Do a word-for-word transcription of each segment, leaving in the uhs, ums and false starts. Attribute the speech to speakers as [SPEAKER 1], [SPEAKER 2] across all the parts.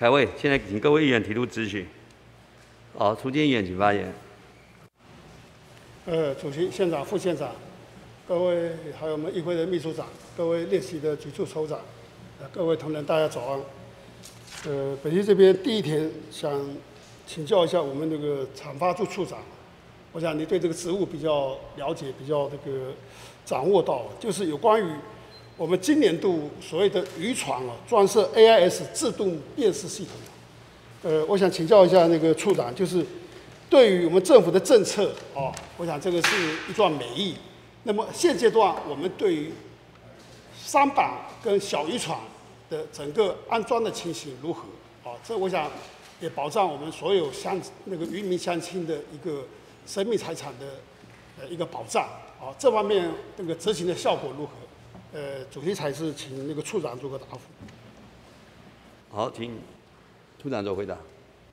[SPEAKER 1] 开会，现在请各位议员提出质询。好，苏建议员请发言。
[SPEAKER 2] 呃，主席、县长、副县长，各位还有我们议会的秘书长，各位列席的局处首长，呃，各位同仁，大家早安。呃，本席这边第一天想请教一下我们那个产发处处长，我想你对这个职务比较了解，比较这个掌握到，就是有关于我们今年度所谓的渔船啊，装设 A I S 自动辨识系统。呃，我想请教一下那个处长，就是对于我们政府的政策啊，我想这个是一段美意。那么现阶段我们对于舢板跟小渔船的整个安装的情形如何？啊，这我想也保障我们所有乡那个渔民乡亲的一个生命财产的呃一个保障。啊，这方面这个执行的效果如何？呃，主席才是请那个处长做个答复。
[SPEAKER 1] 好，请处长做回答。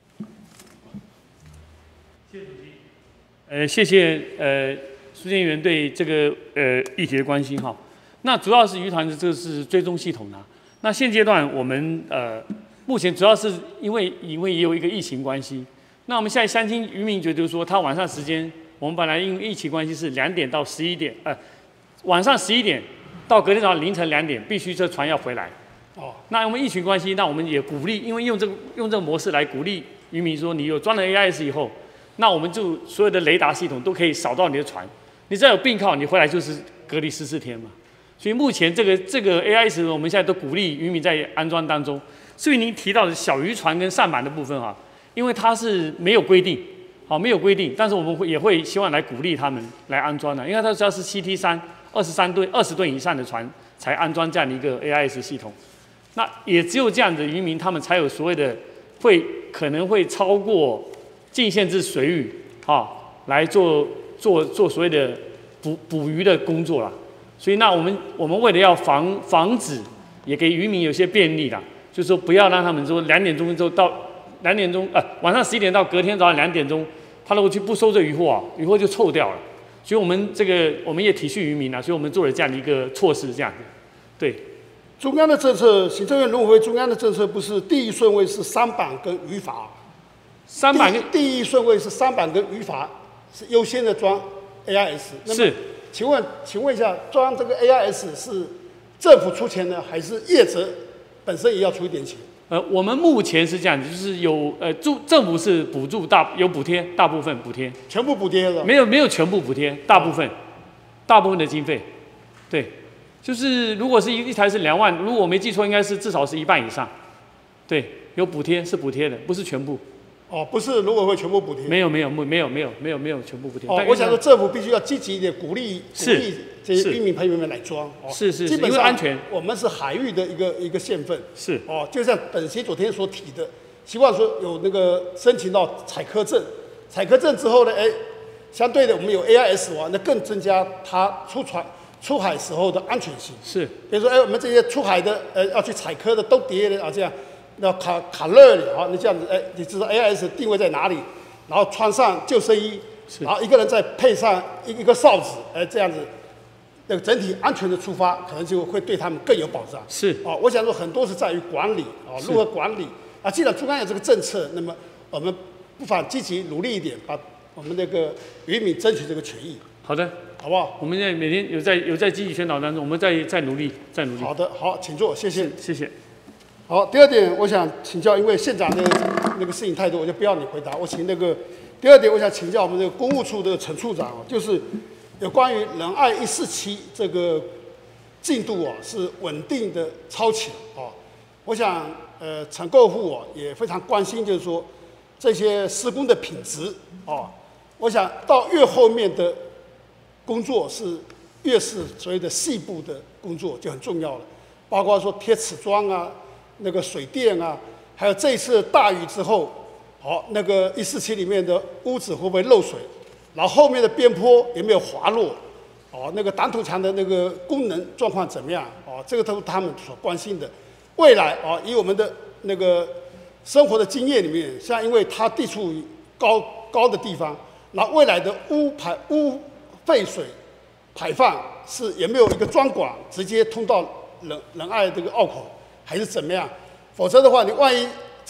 [SPEAKER 3] 谢谢主席。呃，谢谢呃苏建议员对这个呃议题的关心哈。那主要是渔船的这个是追踪系统啊。那现阶段我们呃目前主要是因为因为也有一个疫情关系，那我们现在乡亲渔民觉得说他晚上时间，我们本来因为疫情关系是两点到十一点，呃晚上十一点到隔天早上凌晨两点必须这船要回来。哦，那我们疫情关系，那我们也鼓励，因为用这个用这个模式来鼓励渔民说，你有装了 A I S 以后，那我们就所有的雷达系统都可以扫到你的船，你只要有病靠，你回来就是隔离十四天嘛。所以目前这个这个 A I S 我们现在都鼓励渔民在安装当中。至于您提到的小渔船跟舢板的部分哈，因为它是没有规定，好没有规定，但是我们会也会希望来鼓励他们来安装的，因为它只要是 C T 三二十三吨二十吨以上的船才安装这样的一个 A I S 系统。那也只有这样的渔民，他们才有所谓的会可能会超过禁限制水域，啊，来做做做所谓的捕捕鱼的工作啦。所以那我们我们为了要防防止，也给渔民有些便利啦，就是说不要让他们说两点钟之后到两点钟呃晚上十一点到隔天早上两点钟，他如果去不收这渔获啊，渔获就臭掉了。所以我们这个我们也体恤渔民啊，所以我们做了这样的一个措施，这样子，对。
[SPEAKER 2] 中央的政策，行政院农委会中央的政策不是第一顺位是舢板跟渔筏，
[SPEAKER 3] 舢板跟
[SPEAKER 2] 第一顺位是舢板跟渔筏是优先的装 A I S。
[SPEAKER 3] 是，
[SPEAKER 2] 请问请问一下，装这个 A I S 是政府出钱呢，还是业者本身也要出一点钱？
[SPEAKER 3] 呃，我们目前是这样子，就是有呃，助政府是补助大有补贴，大部分补贴，
[SPEAKER 2] 全部补贴了？
[SPEAKER 3] 没有没有全部补贴，大部分，大部分的经费，对。就是如果是一一台是两万，如果我没记错，应该是至少是一半以上。对，有补贴是补贴的，不是全部。
[SPEAKER 2] 哦，不是农委会全部补贴。
[SPEAKER 3] 没有没有没有没有没有没有没有全部补贴。
[SPEAKER 2] 哦，我想说政府必须要积极一点，鼓励鼓励这些渔民朋友们来装。哦，
[SPEAKER 3] 是是，
[SPEAKER 2] 基本上
[SPEAKER 3] 因为安全。
[SPEAKER 2] 我们是海域的一个一个县份。
[SPEAKER 3] 是。
[SPEAKER 2] 哦，就像本席昨天所提的，希望说有那个申请到采科证，采科证之后呢，哎，相对的我们有 A I S 哇，那更增加它出船。出海时候的安全性
[SPEAKER 3] 是，
[SPEAKER 2] 比如说，哎，我们这些出海的，呃，要去采科的都叠的啊，这样，那卡卡勒里啊，你这样子，哎，你知道 A I S 定位在哪里，然后穿上救生衣，然后一个人再配上一一个哨子，哎，这样子，那个整体安全的出发，可能就会对他们更有保障。
[SPEAKER 3] 是，
[SPEAKER 2] 啊，我想说很多是在于管理啊，如何管理啊。既然中央有这个政策，那么我们不妨积极努力一点，把我们那个渔民争取这个权益。
[SPEAKER 3] 好的。
[SPEAKER 2] 好不好？
[SPEAKER 3] 我们现在每天有在有在积极宣导当中，我们在在努力，在努力。
[SPEAKER 2] 好的，好，请坐，谢谢，
[SPEAKER 3] 谢谢。
[SPEAKER 2] 好，第二点，我想请教，因为县长的那个事情太多，我就不要你回答。我请那个第二点，我想请教我们这个公务处的陈处长哦，就是有关于仁爱一四七这个进度啊，是稳定的超前啊。我想，呃，陈构户啊也非常关心，就是说这些施工的品质啊。我想到越后面的工作是越是所谓的细部的工作就很重要了，包括说贴瓷砖啊、那个水电啊，还有这一次大雨之后，好，那个一四七里面的屋子会不会漏水，然后后面的边坡有没有滑落，哦，那个挡土墙的那个功能状况怎么样，哦，这个都是他们所关心的。未来啊，以我们的那个生活的经验里面，像因为它地处于高高的地方，那未来的污排污废水排放是有没有一个专管直接通到仁仁爱这个澳口，还是怎么样？否则的话，你万一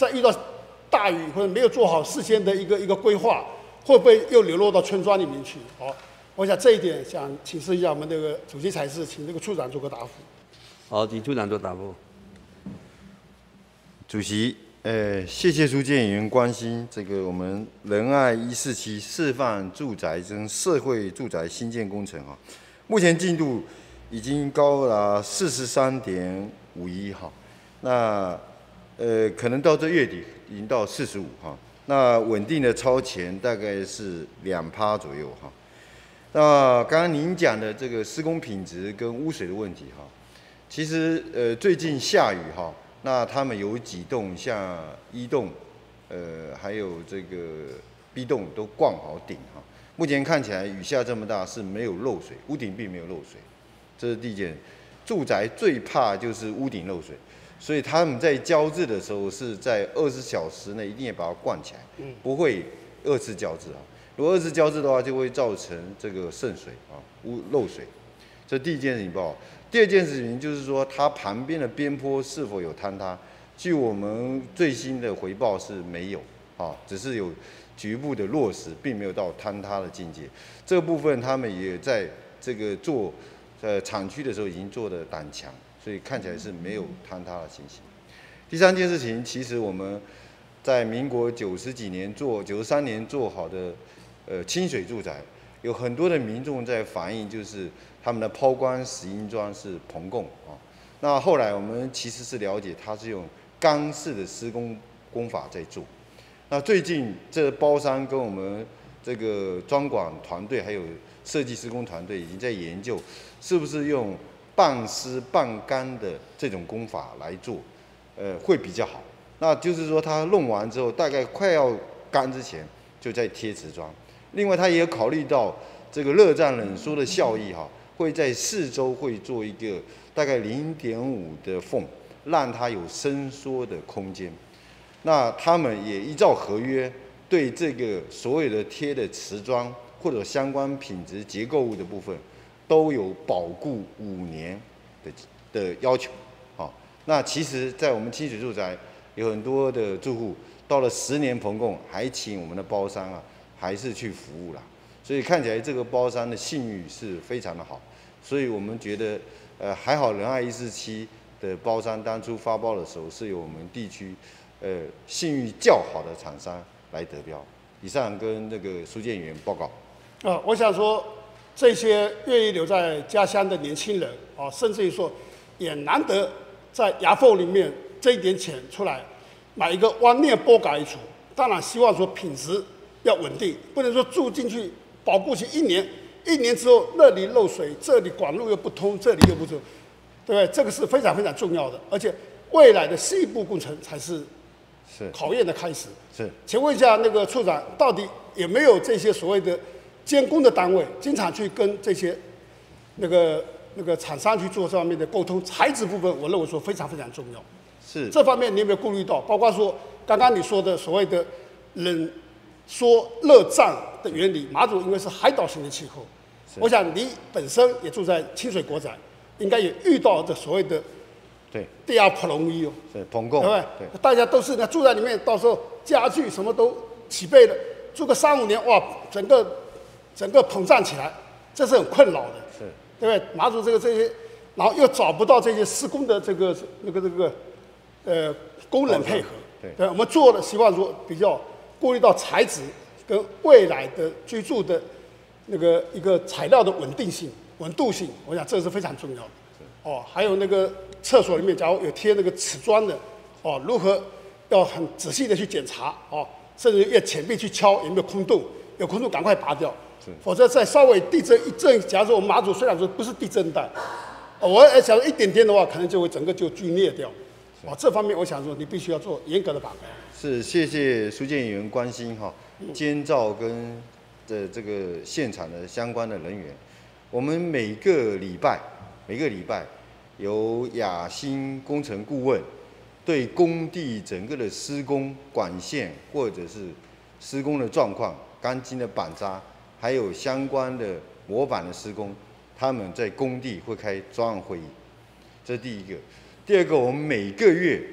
[SPEAKER 2] 再遇到大雨或者没有做好事先的一个一个规划，会不会又流落到村庄里面去？好，我想这一点想请示一下我们这个主席裁示，请这个处长做个答复。
[SPEAKER 1] 好，请处长做答复。
[SPEAKER 4] 主席，呃，谢谢苏建议员关心这个我们仁爱一四七示范住宅跟社会住宅新建工程哈，目前进度已经高达四十三点五一哈，那呃可能到这月底已经到四十五哈，那稳定的超前大概是两趴左右哈。那刚刚您讲的这个施工品质跟污水的问题哈，其实呃最近下雨哈。那他们有几栋，像一栋，呃，还有这个 B 栋都灌好顶哈。目前看起来雨下这么大是没有漏水，屋顶并没有漏水，这是第一件。住宅最怕就是屋顶漏水，所以他们在浇制的时候是在二十小时内一定要把它灌起来，不会二次浇制啊。如果二次浇制的话，就会造成这个渗水啊、污漏水。这第一件事情不好。第二件事情就是说，它旁边的边坡是否有坍塌？据我们最新的回报是没有，啊，只是有局部的落石，并没有到坍塌的境界。这个部分他们也在这个做呃厂区的时候已经做的胆强，所以看起来是没有坍塌的情形。第三件事情，其实我们在民国九十几年做九十三年做好的呃清水住宅，有很多的民众在反映，就是他们的抛光石英砖是膨供啊。那后来我们其实是了解，它是用钢式的施工工法在做。那最近这包商跟我们这个专管团队还有设计施工团队已经在研究，是不是用半湿半干的这种工法来做，呃，会比较好。那就是说，它弄完之后，大概快要干之前，就在贴瓷砖。另外，它也有考虑到这个热胀冷缩的效益哈，会在四周会做一个大概零点五的缝，让它有伸缩的空间。那他们也依照合约，对这个所有的贴的瓷砖或者相关品质结构物的部分，都有保固五年的的要求。好，那其实，在我们清水住宅有很多的住户到了十年棚供，还请我们的包商啊，还是去服务啦。所以看起来这个包商的信誉是非常的好，所以我们觉得，呃，还好仁爱一四七的包商当初发包的时候，是由我们地区，呃，信誉较好的厂商来得标。以上跟那个苏建员报告。
[SPEAKER 2] 啊、呃，我想说，这些愿意留在家乡的年轻人啊、呃，甚至于说，也难得在牙缝里面这一点钱出来，买一个弯念波改一处。当然希望说品质要稳定，不能说住进去保固期一年，一年之后那里漏水，这里管路又不通，这里又不通，对不对？这个是非常非常重要的，而且未来的下一步工程才是
[SPEAKER 4] 是
[SPEAKER 2] 考验的开始。
[SPEAKER 4] 是，
[SPEAKER 2] 请问一下那个处长，到底有没有这些所谓的监工的单位，经常去跟这些那个那个厂商去做这方面的沟通？材质部分，我认为说非常非常重要。
[SPEAKER 4] 是
[SPEAKER 2] 这方面你有没有顾虑到？包括说刚刚你说的所谓的冷缩热胀的原理，马祖因为是海岛型的气候，我想你本身也住在清水国宅，应该也遇到这所谓的
[SPEAKER 4] 对
[SPEAKER 2] 地压不容易哦，
[SPEAKER 4] 是棚供，
[SPEAKER 2] 对不对？
[SPEAKER 4] 对，
[SPEAKER 2] 大家都是呢住在里面，到时候家具什么都齐备了，住个三五年，哇，整个整个膨胀起来，这是很困扰的，
[SPEAKER 4] 是，
[SPEAKER 2] 对不对？马祖这个这些，然后又找不到这些施工的这个那个这个呃工人配合，
[SPEAKER 4] 对，
[SPEAKER 2] 对，我们做的希望说比较顾虑到材质跟未来的居住的那个一个材料的稳定性、稳度性，我想这是非常重要的。哦，还有那个厕所里面，假如有贴那个瓷砖的，哦，如何要很仔细的去检查，哦，甚至越浅壁去敲有没有空洞，有空洞赶快拔掉，否则再稍微地震一震，假如说我们马祖虽然说不是地震带，哦，我假如一点点的话，可能就会整个就龟裂掉。哦，这方面我想说你必须要做严格的把关。
[SPEAKER 4] 是，谢谢苏建议员关心哈，监造跟的这个现场的相关的人员，我们每个礼拜每个礼拜由雅兴工程顾问对工地整个的施工管线或者是施工的状况、钢筋的板扎，还有相关的模板的施工，他们在工地会开专案会议，这是第一个。第二个，我们每个月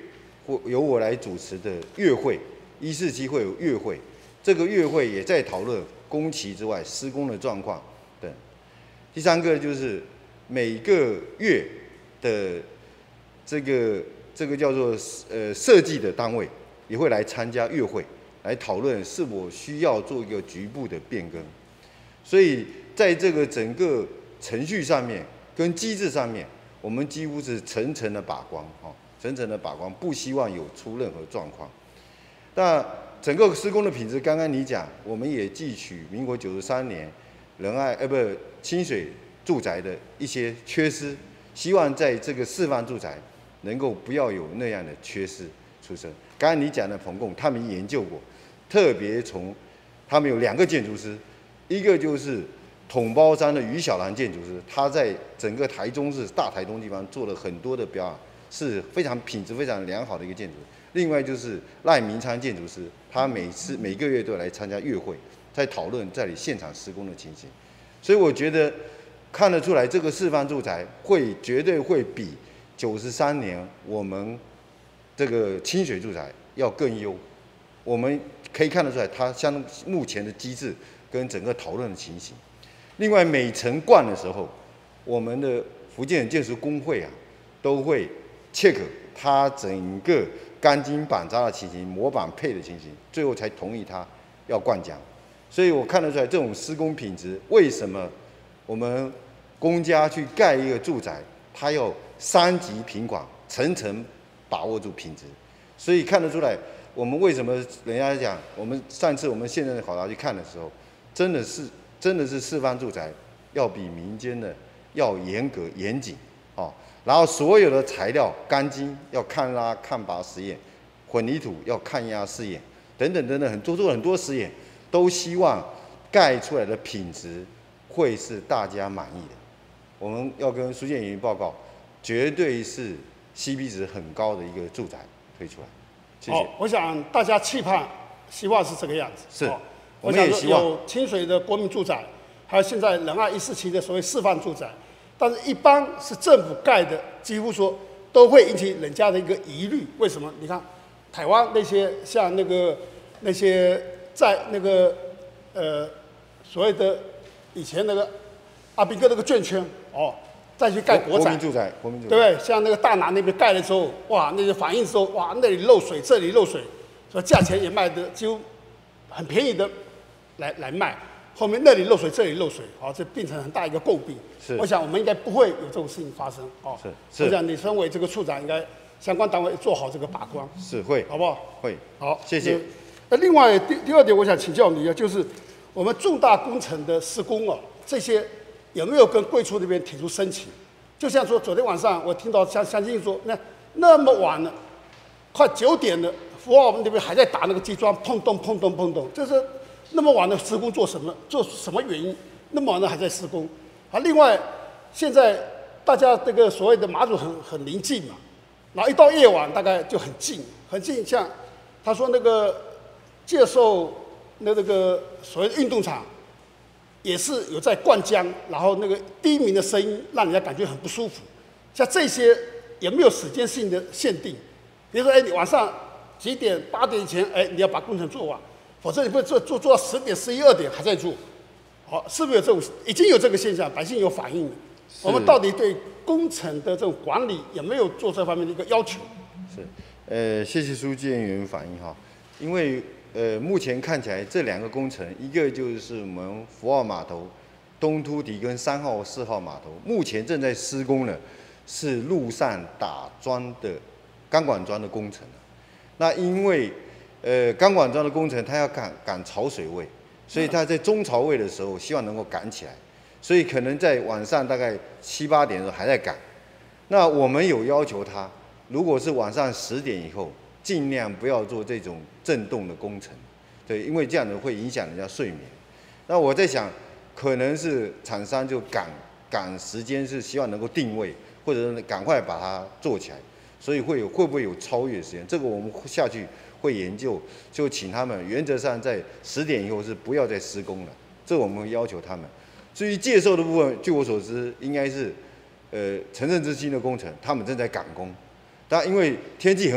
[SPEAKER 4] 或由我来主持的月会，一四七会有月会，这个月会也在讨论工期之外施工的状况等。第三个就是每个月的这个这个叫做呃设计的单位也会来参加月会，来讨论是否需要做一个局部的变更。所以在这个整个程序上面跟机制上面，我们几乎是层层的把关，哈，层层的把关，不希望有出任何状况。那整个施工的品质，刚刚你讲，我们也汲取民国九十三年仁爱呃不清水住宅的一些缺失，希望在这个示范住宅能够不要有那样的缺失出生。刚刚你讲的彭共，他们研究过，特别从他们有两个建筑师，一个就是统包山的于小兰建筑师，他在整个台中市大台东地方做了很多的标案，是非常品质非常良好的一个建筑。另外就是赖明昌建筑师，他每次每个月都来参加月会，在讨论这里现场施工的情形。所以我觉得看得出来，这个示范住宅会绝对会比九十三年我们这个清水住宅要更优。我们可以看得出来，它相目前的机制跟整个讨论的情形。另外，每层灌的时候，我们的福建建筑工会啊，都会 check 它整个钢筋板扎的情形、模板配的情形，最后才同意它要灌浆。所以我看得出来，这种施工品质，为什么我们公家去盖一个住宅，它要三级品管，层层把握住品质。所以看得出来，我们为什么人家讲，我们上次我们现任的考察去看的时候，真的是真的是示范住宅要比民间的要严格严谨哦。然后所有的材料钢筋要抗拉抗拔实验，混凝土要抗压试验，等等等等，很多做了很多实验，都希望盖出来的品质会是大家满意的。我们要跟苏建云报告，绝对是 C P 值很高的一个住宅推出来。谢谢。
[SPEAKER 2] 好，我想大家期盼、希望是这个样子。
[SPEAKER 4] 是，
[SPEAKER 2] 哦、
[SPEAKER 4] 我们也希望
[SPEAKER 2] 有清水的国民住宅，还有现在仁爱一四七的所谓示范住宅。但是，一般是政府盖的，几乎说都会引起人家的一个疑虑。为什么？你看，台湾那些像那个那些在那个呃所谓的以前那个阿兵哥那个眷村哦，再去盖国宅，
[SPEAKER 4] 国民住宅，国民住宅，
[SPEAKER 2] 对不对？像那个大南那边盖了之后，哇，那些反应之后，哇，那里漏水，这里漏水，所以价钱也卖的几乎很便宜的来来卖。后面那里漏水，这里漏水，好、哦，这变成很大一个诟病。
[SPEAKER 4] 是，
[SPEAKER 2] 我想我们应该不会有这种事情发生。哦，
[SPEAKER 4] 是是。
[SPEAKER 2] 我想你身为这个处长，应该相关单位做好这个把关。
[SPEAKER 4] 是会，
[SPEAKER 2] 好不好？
[SPEAKER 4] 会。
[SPEAKER 2] 好，
[SPEAKER 4] 谢谢。
[SPEAKER 2] 那另外第第二点，我想请教你啊，就是我们重大工程的施工哦，这些有没有跟贵处那边提出申请？就像说昨天晚上我听到相相信说，那那么晚了，快九点了，福澳那边还在打那个机桩，碰咚碰咚碰咚，这是。那么晚的施工做什么？做什么原因？那么晚了还在施工？啊，另外，现在大家这个所谓的马祖很很临近嘛，然后一到夜晚大概就很近，很近。像他说那个介寿那那个所谓的运动场，也是有在灌浆，然后那个低鸣的声音让人家感觉很不舒服。像这些有没有时间性的限定？比如说，哎，你晚上几点？八点以前，哎，你要把工程做完。否则你不做做做到十点、十一二点还在做，好，是不是有这种已经有这个现象？百姓有反应了。我们到底对工程的这种管理有没有做这方面的一个要求？
[SPEAKER 4] 是，呃，谢谢苏建员反映哈，因为呃目前看起来这两个工程，一个就是我们福澳码头东凸堤跟三号、四号码头，目前正在施工的是路上打桩的钢管桩的工程。那因为呃，钢管桩的工程，它要赶赶潮水位，所以它在中潮位的时候，希望能够赶起来，所以可能在晚上大概七八点的时候还在赶。那我们有要求它，如果是晚上十点以后，尽量不要做这种震动的工程，对，因为这样子会影响人家睡眠。那我在想，可能是厂商就赶赶时间，是希望能够定位，或者是赶快把它做起来，所以会有会不会有超越时间？这个我们下去。会研究，就请他们原则上在十点以后是不要再施工了，这我们会要求他们。至于介寿的部分，据我所知，应该是呃城镇之星的工程，他们正在赶工。但因为天气很好，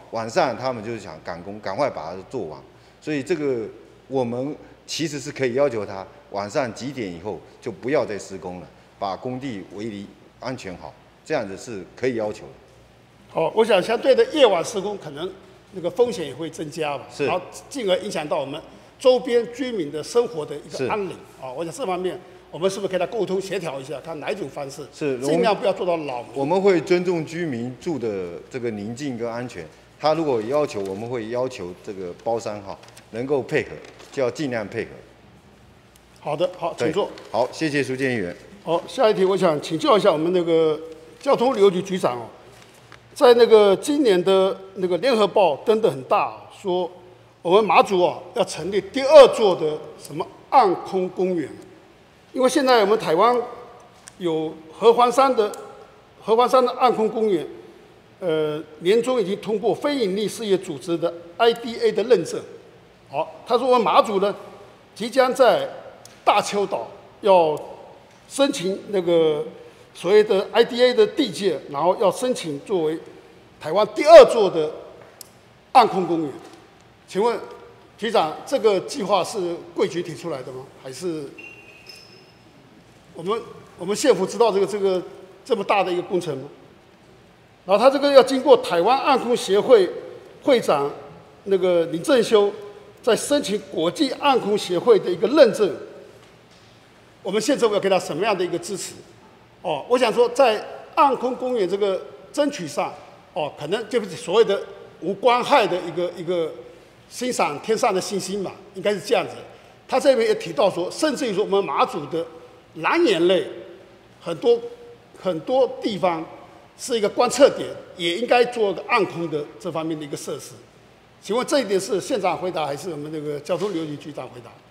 [SPEAKER 4] 晚上他们就是想赶工，赶快把它做完。所以这个我们其实是可以要求他晚上几点以后就不要再施工了，把工地围篱安全好，这样子是可以要求的。
[SPEAKER 2] 好，我想相对的夜晚施工可能那个风险也会增加吧，
[SPEAKER 4] 是，
[SPEAKER 2] 然后进而影响到我们周边居民的生活的一个安宁啊。我想这方面我们是不是可以来沟通协调一下，看哪一种方式
[SPEAKER 4] 是
[SPEAKER 2] 尽量不要做到扰民。
[SPEAKER 4] 我们会尊重居民住的这个宁静跟安全。他如果要求，我们会要求这个包商哈能够配合，就要尽量配合。
[SPEAKER 2] 好的，好，请坐。
[SPEAKER 4] 好，谢谢苏建议员。
[SPEAKER 2] 好，下一题，我想请教一下我们那个交通旅游局局长哦，在那个今年的那个联合报登得很大，说我们马祖啊要成立第二座的什么暗空公园，因为现在我们台湾有合欢山的合欢山的暗空公园。呃，年终已经通过非营利事业组织的 I D A 的认证。好，他说我们马祖呢，即将在大丘岛要申请那个所谓的 I D A 的地界，然后要申请作为台湾第二座的暗空公园。请问局长，这个计划是贵局提出来的吗？还是我们我们县府知道这个这个这么大的一个工程吗？然后他这个要经过台湾暗空协会会长那个林正修，在申请国际暗空协会的一个认证。我们县政府要给他什么样的一个支持？哦，我想说，在暗空公园这个争取上，哦，可能就是所谓的无光害的一个一个欣赏天上的星星嘛，应该是这样子。他这边也提到说，甚至于说我们马祖的蓝眼泪，很多很多地方。是一个观测点，也应该做个暗空的这方面的一个设施。请问这一点是县长回答，还是我们那个交通旅游局局长回答？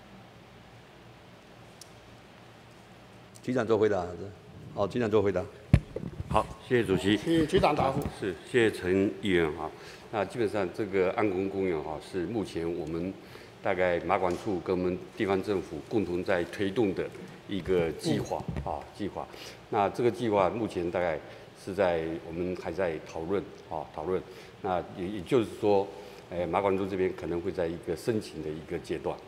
[SPEAKER 1] 局长做回答。好，局长做回答。
[SPEAKER 5] 好，谢谢主席。
[SPEAKER 2] 请局长答复。
[SPEAKER 5] 是，谢谢陈议员哈。那基本上这个暗空公园哈，是目前我们大概马管处跟我们地方政府共同在推动的一个计划啊计划。那这个计划目前大概。是在我们还在讨论啊，讨论。那也也就是说，呃，马管处这边可能会在一个申请的一个阶段。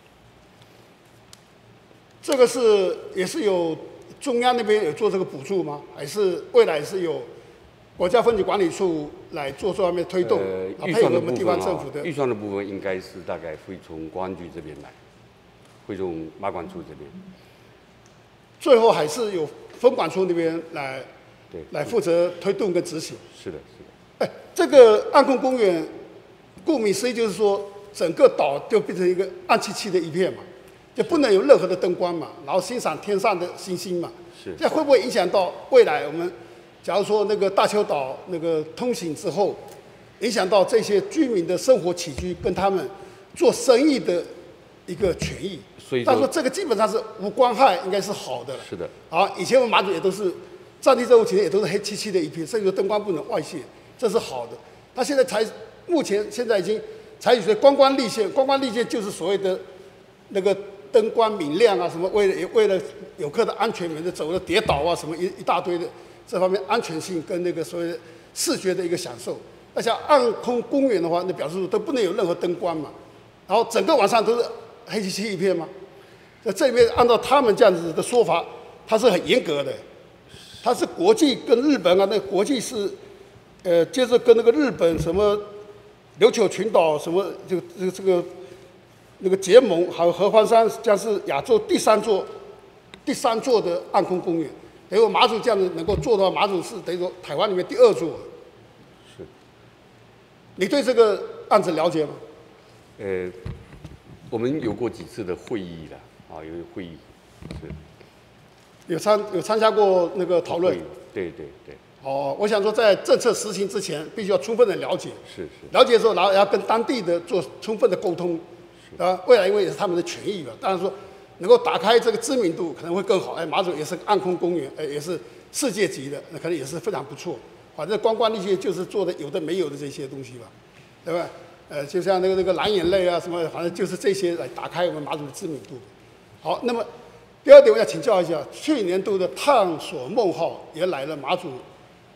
[SPEAKER 2] 这个是也是有中央那边有做这个补助吗？还是未来是有国家风景管理处来做这方面推动？
[SPEAKER 5] 呃，
[SPEAKER 2] 啊，配合我们地方政府的
[SPEAKER 5] 预算的部分应该是大概会从公安局这边来，会从马管处这边。
[SPEAKER 2] 最后还是有分管处那边来。
[SPEAKER 5] 对，
[SPEAKER 2] 来负责推动跟执行。
[SPEAKER 5] 是的，是的。
[SPEAKER 2] 哎，这个暗空公园，顾名思义就是说，整个岛就变成一个暗漆漆的一片嘛，就不能有任何的灯光嘛，然后欣赏天上的星星嘛。
[SPEAKER 5] 是。
[SPEAKER 2] 这会不会影响到未来我们，假如说那个大丘岛那个通行之后，影响到这些居民的生活起居跟他们做生意的一个权益？
[SPEAKER 5] 所以，
[SPEAKER 2] 但是说这个基本上是无光害，应该是好的了。
[SPEAKER 5] 是的。
[SPEAKER 2] 好，以前我们马祖也都是。战地任务其实也都是黑漆漆的一片，甚至说灯光不能外泄，这是好的。那现在才目前现在已经采取光光立线，光光立线就是所谓的那个灯光明亮啊，什么为了为了游客的安全，免得走了跌倒啊，什么一一大堆的这方面安全性跟那个所谓的视觉的一个享受。那像暗空公园的话，那表示说都不能有任何灯光嘛，然后整个晚上都是黑漆漆一片嘛。那这边按照他们这样子的说法，它是很严格的。它是国际跟日本啊，那国际是，呃，接着跟那个日本什么琉球群岛什么，就这个这个那个结盟，还有合欢山将是亚洲第三座第三座的暗空公园。等于马祖这样子能够做到，马祖是等于说台湾里面第二座。
[SPEAKER 5] 是。
[SPEAKER 2] 你对这个案子了解吗？
[SPEAKER 5] 呃，我们有过几次的会议了啊，有会议是。
[SPEAKER 2] 有参有参加过那个讨论，
[SPEAKER 5] 对对对。
[SPEAKER 2] 哦，我想说，在政策实行之前，必须要充分的了解，
[SPEAKER 5] 是是。
[SPEAKER 2] 了解之后，然后要跟当地的做充分的沟通，啊，未来因为也是他们的权益嘛，当然说能够打开这个知名度可能会更好。哎，马祖也是暗空公园，哎，也是世界级的，那可能也是非常不错。反正光光那些就是做的有的没有的这些东西吧，对吧？呃，就像那个那个蓝眼泪啊什么，反正就是这些来打开我们马祖的知名度。好，那么。第二点，我要请教一下，去年度的探索梦号也来了马祖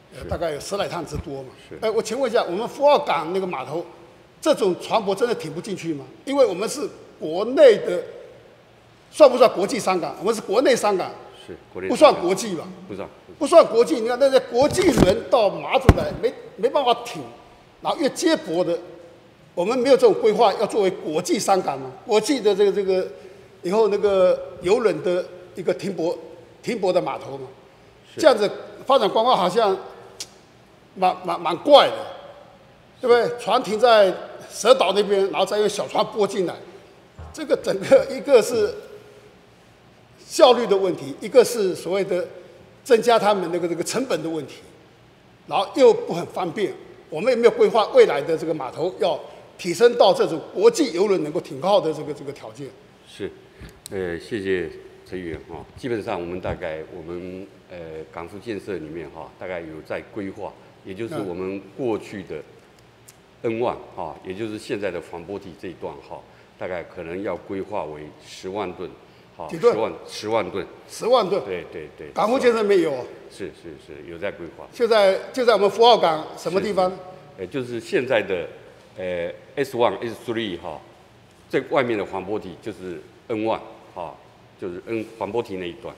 [SPEAKER 2] 呃，大概有十来趟之多嘛。哎，我请问一下，我们福澳港那个码头，这种船舶真的停不进去吗？因为我们是国内的，算不算国际商港？我们是国内商港，
[SPEAKER 5] 是国内
[SPEAKER 2] 不算国际吧？
[SPEAKER 5] 不算，
[SPEAKER 2] 不算国际。你看那些国际轮到马祖来，没没办法停，然后越接驳的，我们没有这种规划，要作为国际商港嘛？国际的这个这个以后那个邮轮的一个停泊停泊的码头嘛，这样子发展观光好像蛮蛮蛮怪的，对不对？船停在蛇岛那边，然后再用小船拨进来，这个整个一个是效率的问题，一个是所谓的增加他们那个这个成本的问题，然后又不很方便。我们有没有规划未来的这个码头要提升到这种国际邮轮能够停靠的这个这个条件？
[SPEAKER 5] 是，呃，谢谢陈议员哈。基本上我们大概我们呃港府建设里面哈，大概有在规划，也就是我们过去的 N 万哈，也就是现在的防波堤这一段哈，大概可能要规划为十万吨，哈，
[SPEAKER 2] 几吨？
[SPEAKER 5] 十万十万吨，
[SPEAKER 2] 十万吨。
[SPEAKER 5] 对对对。
[SPEAKER 2] 港府建设没有？
[SPEAKER 5] 是是是，有在规划。
[SPEAKER 2] 就在就在我们福澳港什么地方？
[SPEAKER 5] 呃，就是现在的呃 S 一 S 三哈，这外面的防波堤就是 N 一哈，就是 N 防波堤那一段。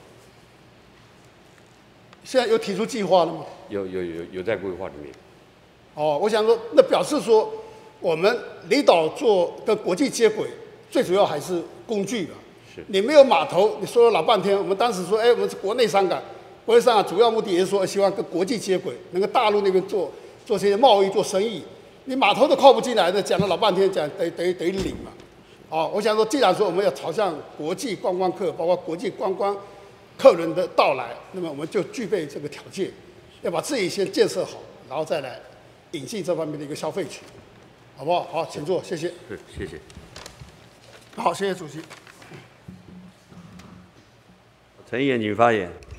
[SPEAKER 2] 现在有提出计划了吗？
[SPEAKER 5] 有有有有在规划里面。
[SPEAKER 2] 哦，我想说，那表示说，我们离岛做跟国际接轨，最主要还是工具吧。
[SPEAKER 5] 是。
[SPEAKER 2] 你没有码头，你说了老半天，我们当时说，哎，我们是国内商港，国内商港主要目的也是说，希望跟国际接轨，能够大陆那边做做这些贸易、做生意。你码头都靠不进来的，讲了老半天，讲得得得领嘛。哦，我想说，既然说我们要朝向国际观光客，包括国际观光客人的到来，那么我们就具备这个条件，要把自己先建设好，然后再来引进这方面的一个消费群，好不好？好，请坐，谢谢。
[SPEAKER 5] 是，谢谢。
[SPEAKER 2] 好，谢谢主席。
[SPEAKER 1] 陈议员，请发言。